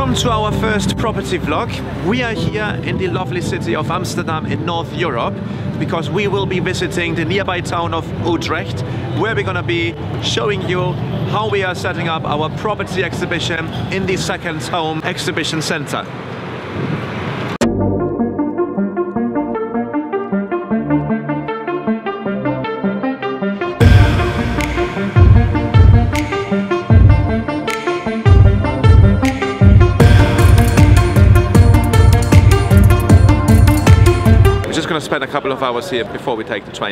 Welcome to our first property vlog. We are here in the lovely city of Amsterdam in North Europe because we will be visiting the nearby town of Utrecht, where we're gonna be showing you how we are setting up our property exhibition in the Second Home Exhibition Center. Going to spend a couple of hours here before we take the train.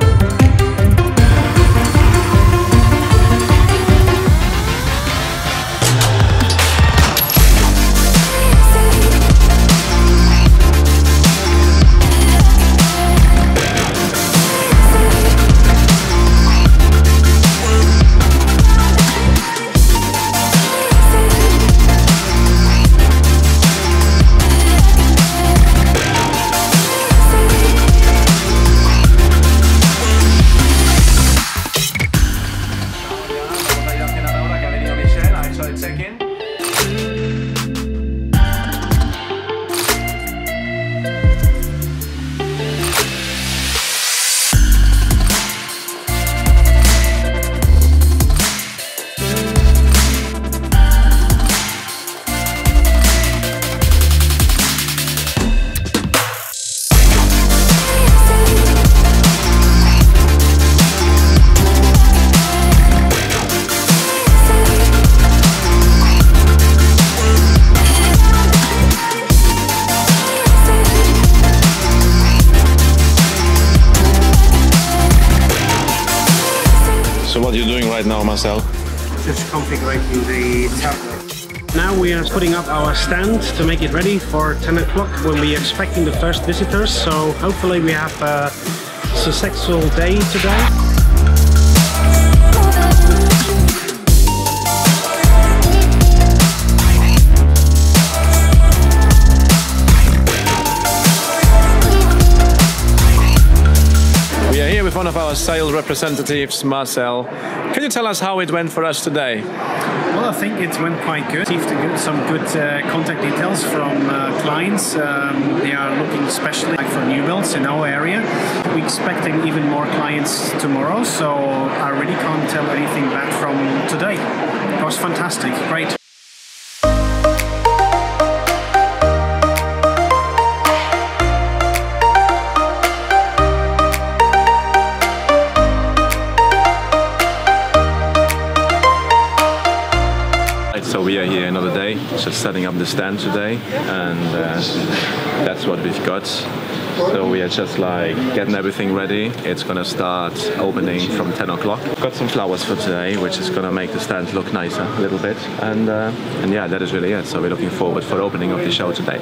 So what are you doing right now, Marcel? Just configuring the tablet. Now we are putting up our stand to make it ready for 10 o'clock when we are expecting the first visitors. So hopefully we have a successful day today. With one of our sales representatives, Marcel. Can you tell us how it went for us today? Well, I think it went quite good. Received some good contact details from clients. They are looking especially for new builds in our area. We're expecting even more clients tomorrow, so I really can't tell anything bad from today. It was fantastic, great. So we are here another day, just setting up the stand today, and that's what we've got. So we are just like getting everything ready. It's gonna start opening from 10 o'clock. Got some flowers for today, which is gonna make the stand look nicer a little bit. And yeah, that is really it. So we're looking forward for the opening of the show today.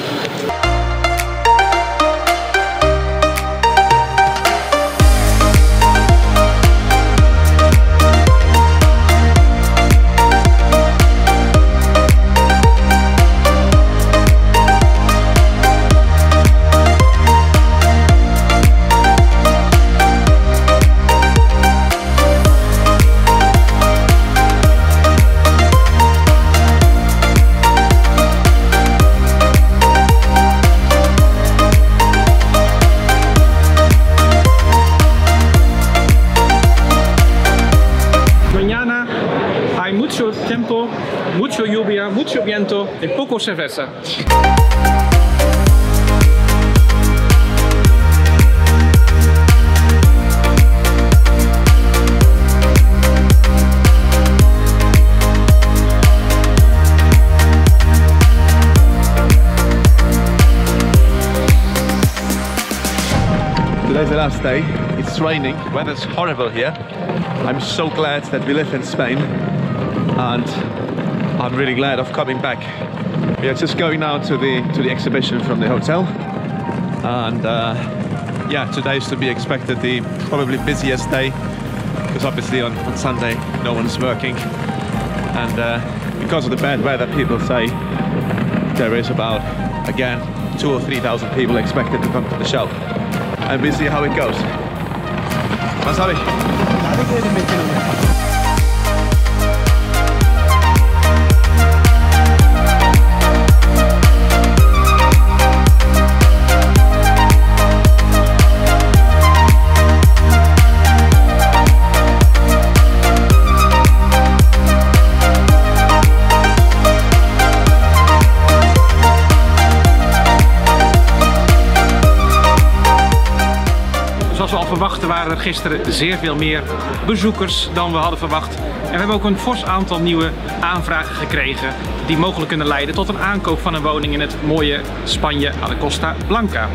Hay mucho tiempo, mucho lluvia, mucho viento y poco cerveza. Today's the last day. It's raining. Weather's horrible here. I'm so glad that we live in Spain, and I'm really glad of coming back. We are just going now to the exhibition from the hotel, and yeah, today is to be expected the probably busiest day, because obviously on Sunday no one's working, and because of the bad weather, people say there is about, again, 2,000 or 3,000 people expected to come to the show. And we'll see how it goes. Was habe ich? we al verwachten waren er gisteren zeer veel meer bezoekers dan we hadden verwacht. En we hebben ook een fors aantal nieuwe aanvragen gekregen die mogelijk kunnen leiden tot een aankoop van een woning in het mooie Spanje aan de Costa Blanca.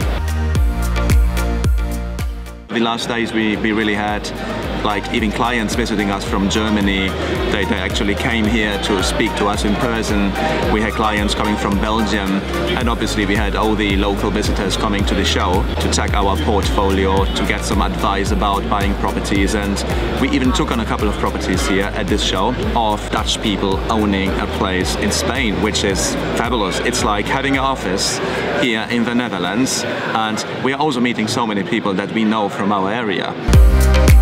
The last days we really had like even clients visiting us from Germany. They actually came here to speak to us in person. We had clients coming from Belgium, and obviously we had all the local visitors coming to the show to check our portfolio, to get some advice about buying properties, and we even took on a couple of properties here at this show of Dutch people owning a place in Spain, which is fabulous. It's like having an office here in the Netherlands, and we are also meeting so many people that we know from our area.